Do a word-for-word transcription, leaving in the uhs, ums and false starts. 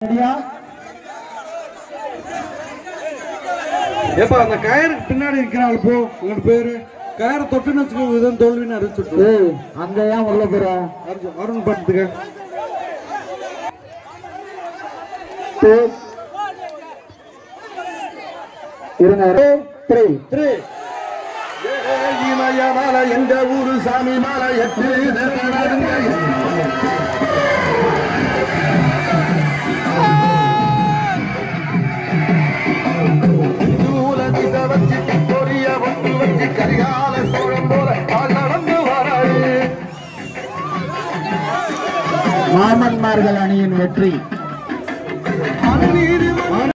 ஏப்பா அந்த கயிறுக்கு பின்னாடி இருக்கிறாள் போ உங்க பேரு கயிறு தொட்டுன்னு வச்சுக்கோ இதுதான் தோல்வின்னு அறிவிச்சுட்டு அங்க ஏன் உள்ள போற அருண் பார்த்துக்க இருங்க த்ரீ த்ரீ மாலை எந்த ஊரு சாமி மாலை எட்டு கரிகால சோழம் போல நடந்து வராது மாமன்மார்கள் அணியின் வெற்றி.